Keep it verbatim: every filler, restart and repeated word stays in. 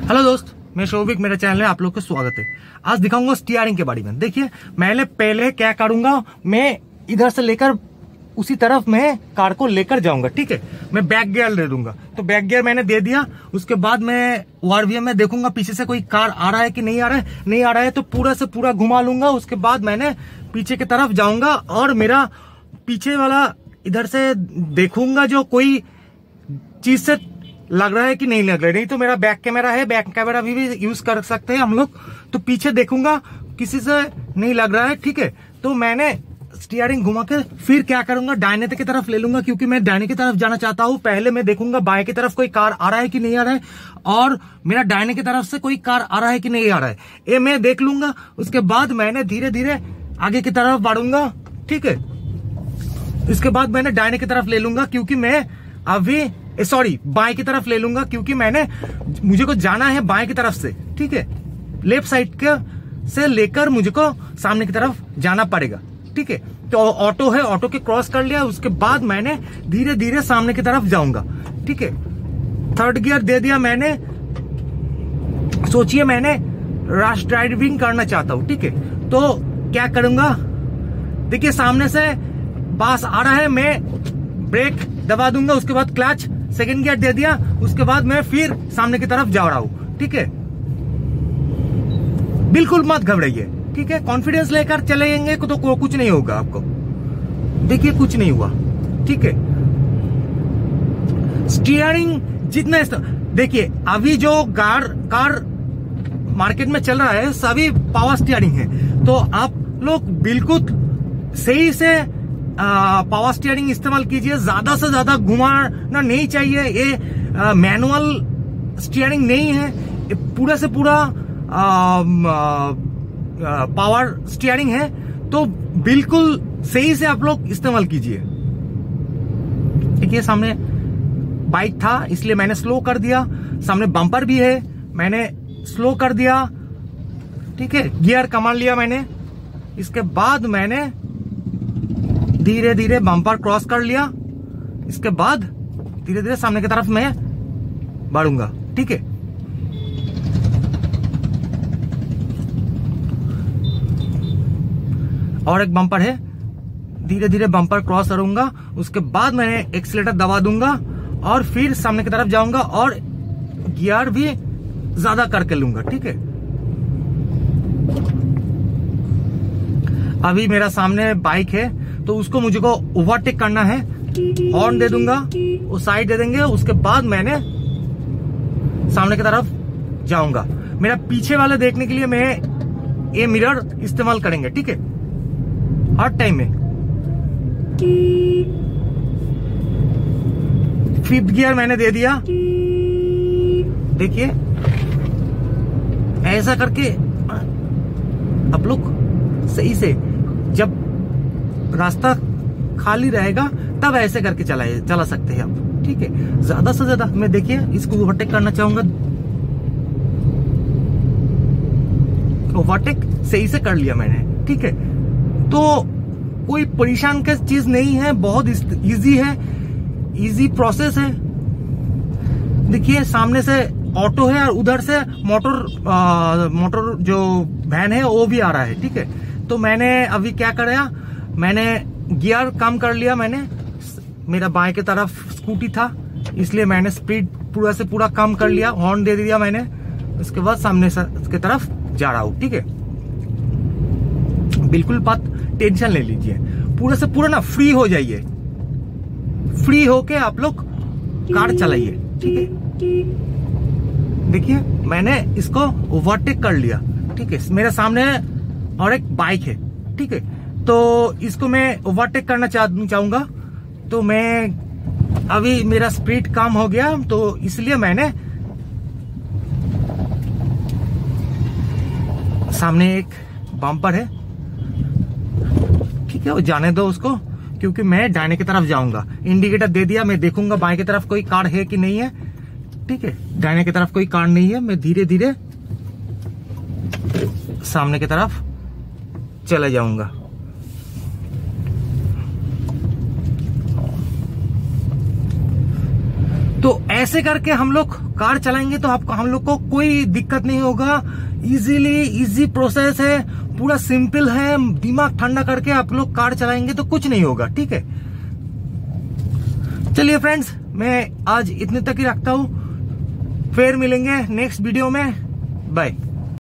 Hello दोस्त, मैं शोभिक, मेरे चैनल में आप लोग का स्वागत है। आज दिखाऊंगा स्टीयरिंग के बारे में। देखिए, मैंने पहले क्या करूंगा, मैं इधर से लेकर उसी तरफ मैं कार को लेकर जाऊंगा। ठीक है, मैं बैक गियर दे दूंगा। तो बैक गियर मैंने दे दिया। उसके बाद मैं ओआरवीएम में देखूंगा पीछे से कोई कार आ रहा है कि नहीं आ रहा है। नहीं आ रहा है तो पूरा से पूरा घुमा लूंगा। उसके बाद मैंने पीछे की तरफ जाऊंगा और मेरा पीछे वाला इधर से देखूंगा जो कोई चीज से लग रहा है कि नहीं लग रहा है। नहीं तो मेरा बैक कैमरा है, बैक कैमरा भी, भी यूज कर सकते हैं हम लोग। तो पीछे देखूंगा किसी से नहीं लग रहा है। ठीक है, तो मैंने स्टीयरिंग घुमा के फिर क्या करूंगा, दाहिने की तरफ ले लूंगा, क्योंकि मैं दाहिने की तरफ जाना चाहता हूं। पहले मैं देखूंगा बाएं की तरफ कोई कार आ रहा है कि नहीं आ रहा है, और मेरा दाहिने की तरफ से कोई कार आ रहा है कि नहीं आ रहा है, ये मैं देख लूंगा। उसके बाद मैंने धीरे धीरे आगे की तरफ बढ़ूंगा। ठीक है, इसके बाद मैंने दाहिने की तरफ ले लूंगा, क्योंकि मैं अभी सॉरी बाएं की तरफ ले लूंगा, क्योंकि मैंने मुझे को जाना है बाएं की तरफ से। ठीक है, लेफ्ट साइड के से लेकर मुझे को सामने की तरफ जाना पड़ेगा। ठीक है, तो ऑटो है, ऑटो के क्रॉस कर लिया। उसके बाद मैंने धीरे धीरे सामने की तरफ जाऊंगा। ठीक है, थर्ड गियर दे दिया मैंने। सोचिए मैंने रश ड्राइविंग करना चाहता हूं। ठीक है, तो क्या करूंगा, देखिए सामने से बस आ रहा है, मैं ब्रेक दबा दूंगा। उसके बाद क्लच सेकंड गियर दे दिया। उसके बाद मैं फिर सामने की तरफ जा रहा हूं। ठीक है, बिल्कुल मत घबराइए। ठीक है, कॉन्फिडेंस लेकर चलेंगे तो कुछ नहीं होगा आपको। देखिए कुछ नहीं हुआ। ठीक है, स्टीयरिंग जितना, देखिए अभी जो कार कार मार्केट में चल रहा है सभी पावर स्टीयरिंग है। तो आप लोग बिल्कुल सही से पावर स्टीयरिंग इस्तेमाल कीजिए। ज्यादा से ज्यादा घुमाना नहीं चाहिए। ये मैनुअल स्टीयरिंग नहीं है, ये पूरा से पूरा पावर स्टीयरिंग है। तो बिल्कुल सही से आप लोग इस्तेमाल कीजिए। देखिए सामने बाइक था इसलिए मैंने स्लो कर दिया। सामने बम्पर भी है, मैंने स्लो कर दिया। ठीक है, गियर कमा लिया मैंने। इसके बाद मैंने धीरे धीरे बम्पर क्रॉस कर लिया। इसके बाद धीरे धीरे सामने की तरफ मैं बढ़ूंगा। ठीक है, और एक बम्पर है, धीरे धीरे बम्पर क्रॉस करूंगा। उसके बाद मैंने एक्सीलेटर दबा दूंगा और फिर सामने की तरफ जाऊंगा और गियर भी ज्यादा करके लूंगा। ठीक है, अभी मेरा सामने बाइक है तो उसको मुझे को ओवरटेक करना है। हॉर्न दे दूंगा, वो साइड दे देंगे। उसके बाद मैंने सामने की तरफ जाऊंगा। मेरा पीछे वाले देखने के लिए मैं ये मिरर इस्तेमाल करेंगे। ठीक है, हर टाइम में। फिफ्थ गियर मैंने दे दिया। देखिए ऐसा करके आप लोग सही से, जब रास्ता खाली रहेगा तब ऐसे करके चलाए चला सकते हैं आप। ठीक है, ज्यादा से ज्यादा मैं देखिए इसको ओवरटेक करना चाहूंगा। ओवरटेक सही से कर लिया मैंने। ठीक है, तो कोई परेशान का चीज नहीं है, बहुत इजी है, इजी प्रोसेस है। देखिए सामने से ऑटो है और उधर से मोटर मोटर जो वैन है वो भी आ रहा है। ठीक है, तो मैंने अभी क्या कराया, मैंने गियर कम कर लिया। मैंने मेरा बाएं की तरफ स्कूटी था इसलिए मैंने स्पीड पूरा से पूरा कम कर लिया। हॉर्न दे दिया मैंने। उसके बाद सामने की तरफ जा रहा हूं। ठीक है, बिल्कुल बात टेंशन ले लीजिए, पूरा से पूरा ना फ्री हो जाइए। फ्री होके आप लोग कार चलाइए। ठीक है, देखिए मैंने इसको ओवरटेक कर लिया। ठीक है, मेरे सामने और एक बाइक है। ठीक है, तो इसको मैं ओवरटेक करना चाहूंगा। तो मैं अभी मेरा स्पीड कम हो गया तो इसलिए मैंने सामने एक बम्पर है। ठीक है, वो जाने दो उसको, क्योंकि मैं दाहिने की तरफ जाऊंगा। इंडिकेटर दे दिया, मैं देखूंगा बाएं की तरफ कोई कार है कि नहीं है। ठीक है, दाहिने की तरफ कोई कार नहीं है। मैं धीरे धीरे सामने की तरफ चले जाऊंगा। तो ऐसे करके हम लोग कार चलाएंगे तो आपको हम लोग को कोई दिक्कत नहीं होगा। इजीली इजी प्रोसेस है, पूरा सिंपल है। दिमाग ठंडा करके आप लोग कार चलाएंगे तो कुछ नहीं होगा, ठीक है। चलिए फ्रेंड्स, मैं आज इतने तक ही रखता हूं, फिर मिलेंगे नेक्स्ट वीडियो में। बाय।